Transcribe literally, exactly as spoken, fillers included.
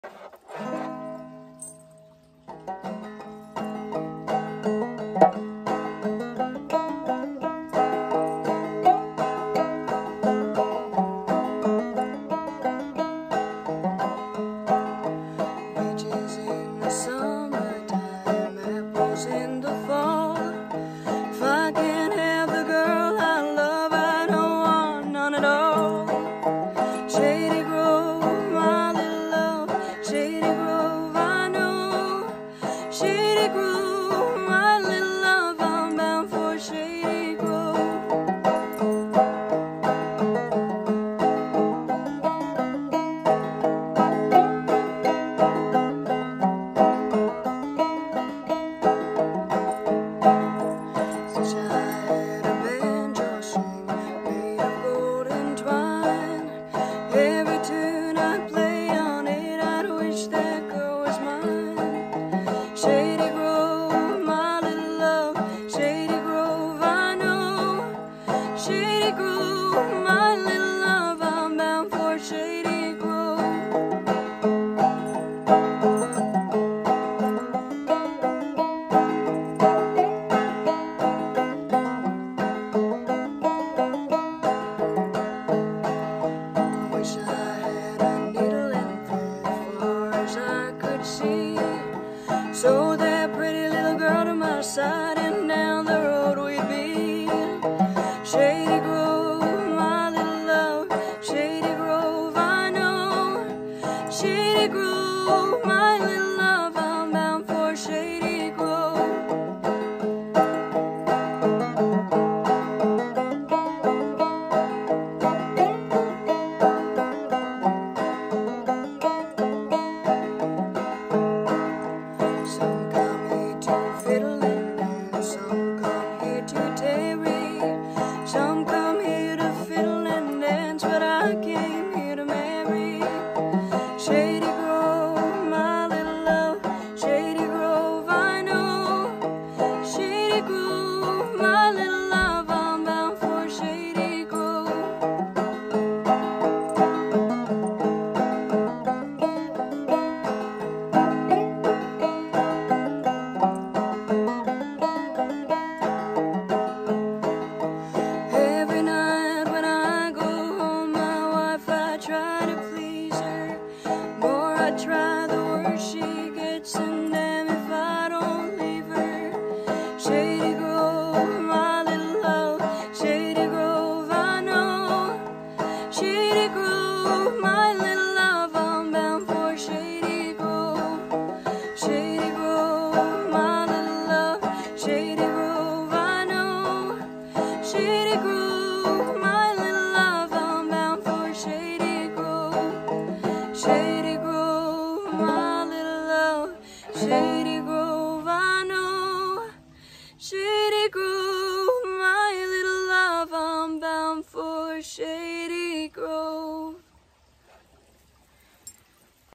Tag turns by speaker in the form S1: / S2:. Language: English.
S1: So that pretty little girl to my side, and down the road we'd be. Shady Grove, my little love, Shady Grove, I know. Shady Grove, my little love, I'm bound for Shady Grove. Some come here to fiddle and dance, but I came here to marry. Shady Grove, my little love, Shady Grove, I know. Shady Grove, my little love, I'm bound for Shady Grove. Try, the worse she gets, and damn if I don't leave her. Shady Grove, my little love, Shady Grove, I know. Shady Grove, my little love, I'm bound for Shady Grove. Shady Grove, my little love, Shady Grove, I know. Shady Grove, my little love, I'm bound for Shady Grove. Shady Grove, my little love, Shady Grove, I know. Shady Grove, my little love, I'm bound for Shady